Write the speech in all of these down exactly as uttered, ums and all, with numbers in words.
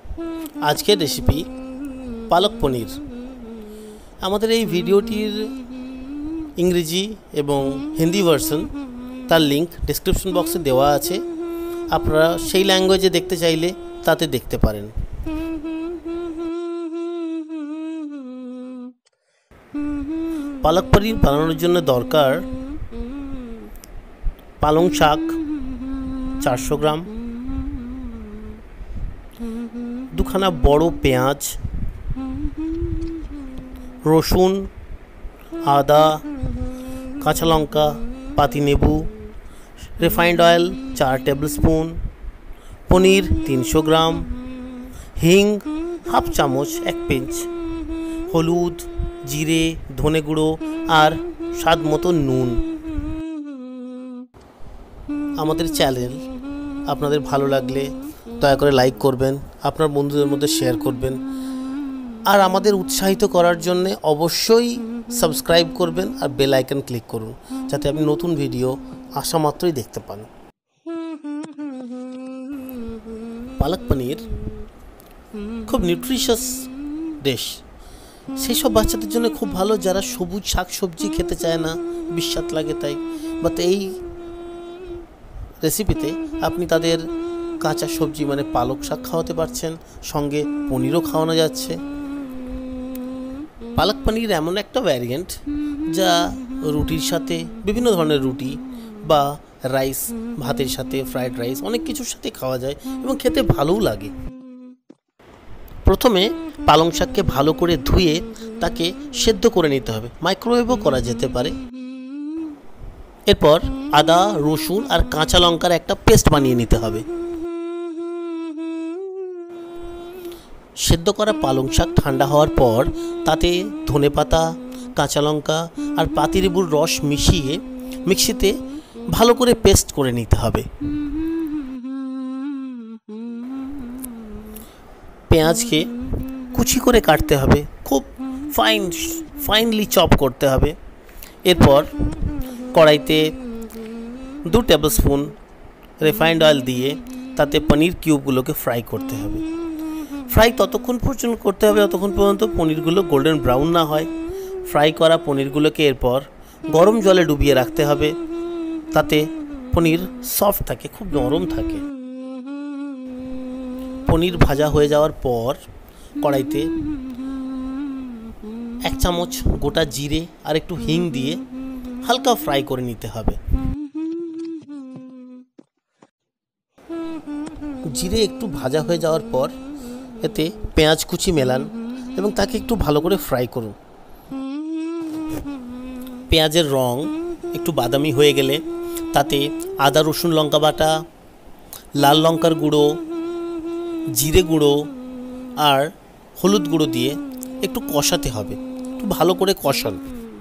আজকের রেসিপি পালক পনির। আমাদের এই ভিডিওটির ইংরেজি এবং হিন্দি ভার্সন তার লিংক ডেসক্রিপশন বক্সে দেওয়া আছে। আপনারা সেই ল্যাঙ্গুয়েজে দেখতে চাইলে তাতে দেখতে পারেন। পালক পনির বানানোর জন্য দরকার পালং শাক চারশো গ্রাম, দুখানা বড় পেঁয়াজ, রসুন, আদা, কাঁচা লঙ্কা, পাতিলেবু, রিফাইন্ড অয়েল চার টেবিল স্পুন, পনির তিনশো গ্রাম, হিং হাফ চামচ এক পিঞ্চ, হলুদ, জিরে, ধনে গুঁড়ো আর স্বাদ মতো নুন। আমাদের চ্যানেল আপনাদের ভালো লাগলে দয়া করে লাইক করবেন, আপনার বন্ধুদের মধ্যে শেয়ার করবেন, আর আমাদের উৎসাহিত করার জন্য অবশ্যই সাবস্ক্রাইব করবেন আর বেল আইকন ক্লিক করুন, যাতে আপনি নতুন ভিডিও আসা মাত্রই দেখতে পান। পালক পনির খুব নিউট্রিশাস ডিশ। সেই সব বাচ্চাদের জন্য খুব ভালো যারা সবুজ শাক সবজি খেতে চায় না, বিস্বাদ লাগে তাই। বাট এই রেসিপিতে আপনি তাদের কাঁচা সবজি মানে পালক শাক খাওয়াতে পারছেন, সঙ্গে পনিরও খাওয়ানো যাচ্ছে। পালক পনির এমন একটা ভ্যারিয়েন্ট যা রুটির সাথে, বিভিন্ন ধরনের রুটি বা রাইস, ভাতের সাথে, ফ্রাইড রাইস, অনেক কিছুর সাথে খাওয়া যায় এবং খেতে ভালোও লাগে। প্রথমে পালং শাককে ভালো করে ধুয়ে তাকে সেদ্ধ করে নিতে হবে, মাইক্রোওয়েভও করা যেতে পারে। এরপর আদা, রসুন আর কাঁচা লঙ্কার একটা পেস্ট বানিয়ে নিতে হবে। সেদ্ধ করা পালং শাক ঠান্ডা হওয়ার পর তাতে ধনেপাতা, কাঁচা লঙ্কা আর পাতিলেবুর রস মিশিয়ে মিক্সিতে ভালো করে পেস্ট করে নিতে হবে। পেঁয়াজকে কুচি করে কাটতে হবে, খুব ফাইন ফাইনলি চপ করতে হবে। এরপর কড়াইতে দু টেবিল স্পুন রিফাইন্ড অয়েল দিয়ে তাতে পনির কিউবগুলোকে ফ্রাই করতে হবে। ফ্রাই ততক্ষণ পর্যন্ত করতে হবে যতক্ষণ পর্যন্ত পনিরগুলো গোল্ডেন ব্রাউন না হয়। ফ্রাই করা পনিরগুলোকে এরপর গরম জলে ডুবিয়ে রাখতে হবে, তাতে পনির সফট থাকে, খুব নরম থাকে। পনির ভাজা হয়ে যাওয়ার পর কড়াইতে এক চামচ গোটা জিরে আর একটু হিং দিয়ে হালকা ফ্রাই করে নিতে হবে। জিরে একটু ভাজা হয়ে যাওয়ার পর এতে পেঁয়াজ কুচি মেলান এবং তাকে একটু ভালো করে ফ্রাই করুন। পেঁয়াজের রং একটু বাদামি হয়ে গেলে তাতে আদা, রসুন, লঙ্কা বাটা, লাল লঙ্কার গুঁড়ো, জিরে গুঁড়ো আর হলুদ গুঁড়ো দিয়ে একটু কষাতে হবে। একটু ভালো করে কষান।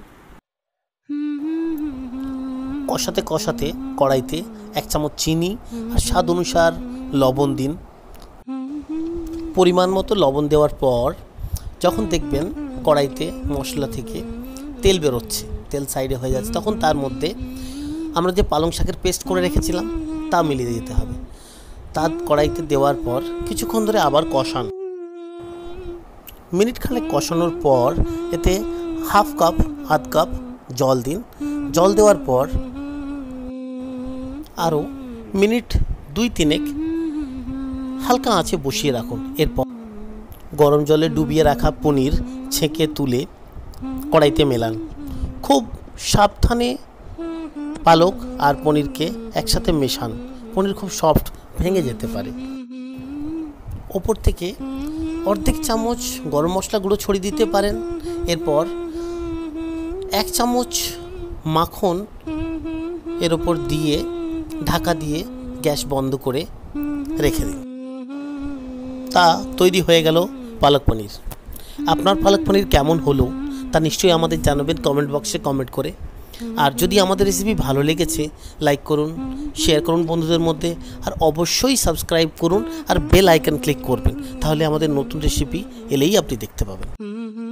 কষাতে কষাতে কড়াইতে এক চামচ চিনি আর স্বাদ অনুসার লবণ দিন। পরিমাণ মতো লবণ দেওয়ার পর যখন দেখবেন কড়াইতে মশলা থেকে তেল বেরোচ্ছে, তেল সাইডে হয়ে যাচ্ছে, তখন তার মধ্যে আমরা যে পালং শাকের পেস্ট করে রেখেছিলাম তা মিলিয়ে দিতে হবে। তা কড়াইতে দেওয়ার পর কিছুক্ষণ ধরে আবার কষান। মিনিট খানেক কষানোর পর এতে হাফ কাপ আধ কাপ জল দিন। জল দেওয়ার পর আরও মিনিট দুই তিনেক হালকা আঁচে বসিয়ে রাখুন। এরপর গরম জলে ডুবিয়ে রাখা পনির ছেঁকে তুলে কড়াইতে মেলান। খুব সাবধানে পালক আর পনিরকে একসাথে মেশান, পনির খুব সফট, ভেঙে যেতে পারে। ওপর থেকে অর্ধেক চামচ গরম মশলা গুঁড়ো ছড়িয়ে দিতে পারেন। এরপর এক চামচ মাখন এর ওপর দিয়ে ঢাকা দিয়ে গ্যাস বন্ধ করে রেখে দিন। তা তৈরি হয়ে গেল পালক পনির। আপনার পালক পনির কেমন হলো তা নিশ্চয়ই আমাদের জানাবেন কমেন্ট বক্সে কমেন্ট করে। আর যদি আমাদের রেসিপি ভালো লেগেছে লাইক করুন, শেয়ার করুন বন্ধুদের মধ্যে, আর অবশ্যই সাবস্ক্রাইব করুন আর বেল আইকন ক্লিক করবেন, তাহলে আমাদের নতুন রেসিপি এলেই আপনি দেখতে পাবেন।